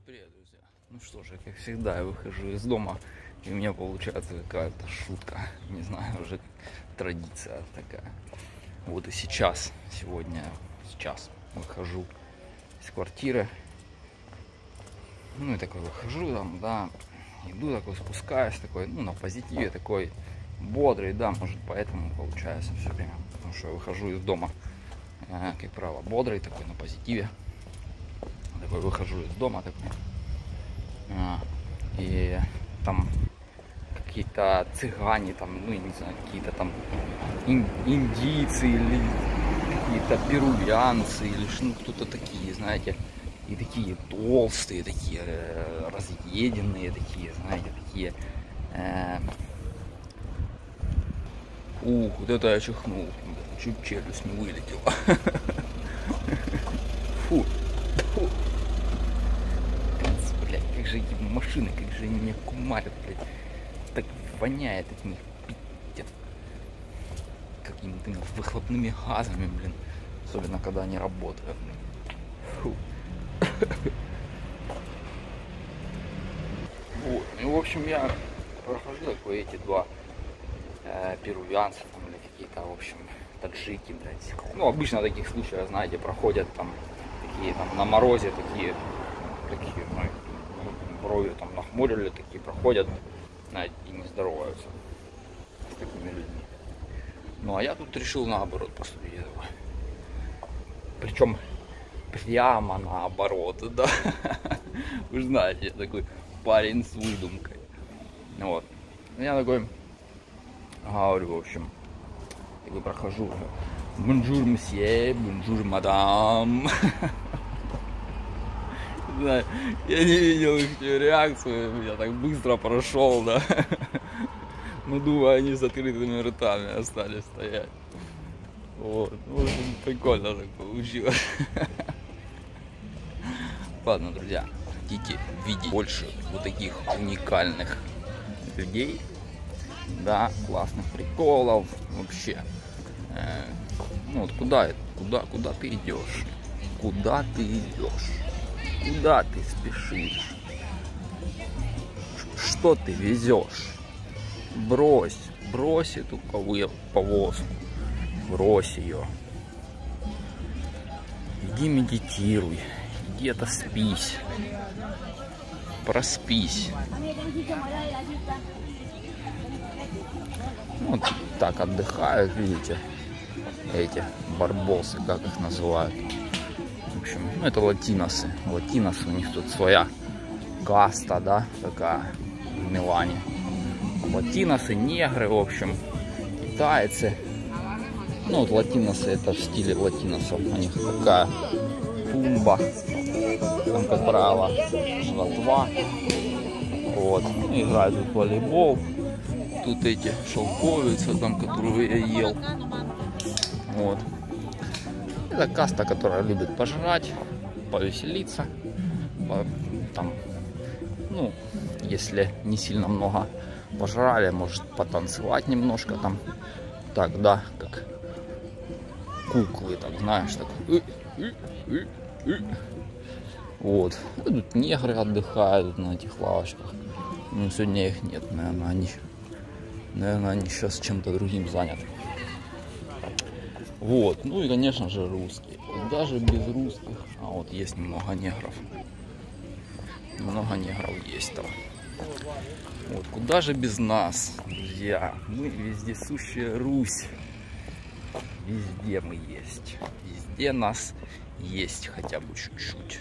Привет, друзья. Ну что же, как всегда, я выхожу из дома, и у меня получается какая-то шутка. Не знаю, уже традиция такая. Вот и сейчас, сейчас выхожу из квартиры. Ну и такой выхожу там, да, иду такой, спускаюсь такой, ну на позитиве такой, бодрый, да, может поэтому получается все время. Потому что я выхожу из дома, как правило, бодрый такой, на позитиве. Такой выхожу из дома такой. И там какие-то цыгане, там, ну, я не знаю, какие-то там индийцы или какие-то перуянцы, или ну, кто-то такие, знаете, и такие толстые, такие разъеденные, такие, знаете, такие. Вот это я чихнул, чуть челюсть не вылетела. Фу. Блять, как же эти машины, как же они меня кумарят, блядь. Так воняет от них, пиздец. Какими-то выхлопными газами, блин. Особенно, когда они работают. Фу. Вот. Ну, в общем, я прохожу такой эти два перуянца, там, или какие-то, в общем, таджики, блядь. Ну, обычно в таких случаях, знаете, проходят там такие, там, на морозе, такие, ну, брови там нахмурили, такие проходят, знаете, и не здороваются с такими людьми. Ну, а я тут решил наоборот поступить. Причем прямо наоборот, да. Вы знаете, я такой парень с выдумкой. Вот. Я такой говорю, в общем, такой прохожу. Бонжур, мсье, бонжур, мадам. Да, я не видел их реакцию, я так быстро прошел, да. Ну, думаю, они с открытыми ртами остались стоять. Вот, ну, прикольно так получилось. Ладно, друзья, хотите видеть больше вот таких уникальных людей, да, классных приколов, вообще. Ну, вот куда ты идешь? Куда ты идешь? Куда ты спешишь? Что ты везешь? Брось эту повозку. Брось ее. Иди медитируй. Иди отоспись. Проспись. Вот так отдыхают, видите, эти барбосы, как их называют. В общем, ну, это латиносы. Латиносы, у них тут своя каста, да, такая в Милане. Латиносы, негры, в общем, китайцы. Ну, вот латиносы, это в стиле латиносов. У них такая тумба, там, как правило, жратва. Вот, ну, играют в волейбол. Тут эти шелковицы, там, которую я ел. Вот. Это каста, которая любит пожрать, повеселиться. Там, ну, если не сильно много пожрали, может потанцевать немножко там. Так, да, как куклы, так, знаешь, так. Вот. Тут негры отдыхают на этих лавочках. Ну, сегодня их нет, наверное, они сейчас чем-то другим заняты. Вот, ну и, конечно же, русские. Даже без русских, а вот есть много негров. Много негров есть там. Вот, куда же без нас, друзья? Мы вездесущая Русь. Везде мы есть. Везде нас есть хотя бы чуть-чуть.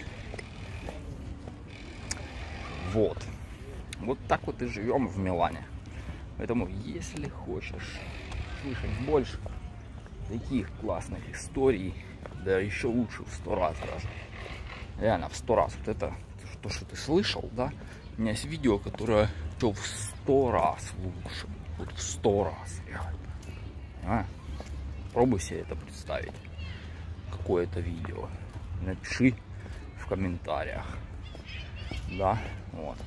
Вот. Вот так вот и живем в Милане. Поэтому, если хочешь слышать больше таких классных историй, да еще лучше в 100 раз даже. Реально в 100 раз. Вот это то, что ты слышал, да? У меня есть видео, которое в 100 раз лучше. Вот в 100 раз, реально. Пробуй себе это представить. Какое это видео. Напиши в комментариях. Да, вот.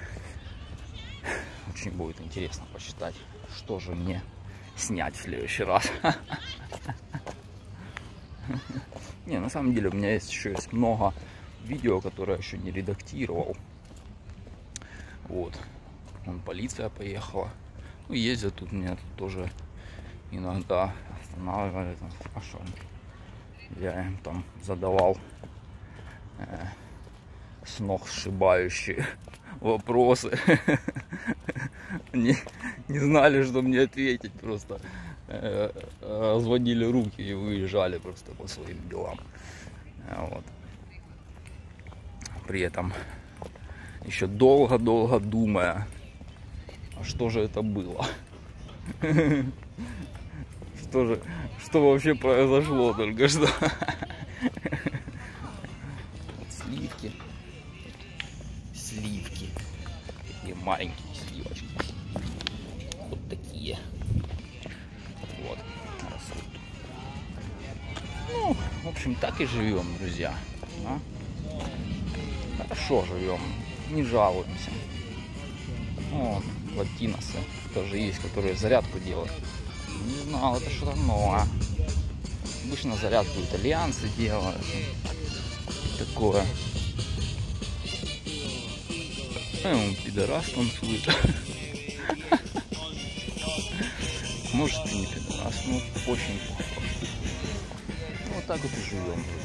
Очень будет интересно посчитать, что же мне снять в следующий раз. Не, на самом деле у меня есть еще много видео, которое я еще не редактировал. Вот. Вон полиция поехала. Ну, ездят тут, меня тут тоже иногда останавливали. А что? Я им там задавал с ног сшибающие вопросы. Не знали, что мне ответить. Просто разводили руки и выезжали просто по своим делам. Вот. При этом еще долго-долго думая, а что же это было? Что вообще произошло только что? Сливки. Сливки. Такие маленькие сливочки. Вот такие. Вот. Растут. Ну, в общем, так и живем, друзья. А? Хорошо живем. Не жалуемся. Вот, латиносы тоже есть, которые зарядку делают. Не знал, это что-то новое. Обычно зарядку итальянцы делают. И такое. Пидорас танцует. Может и не пидорас, но очень похож. Вот так вот и живем.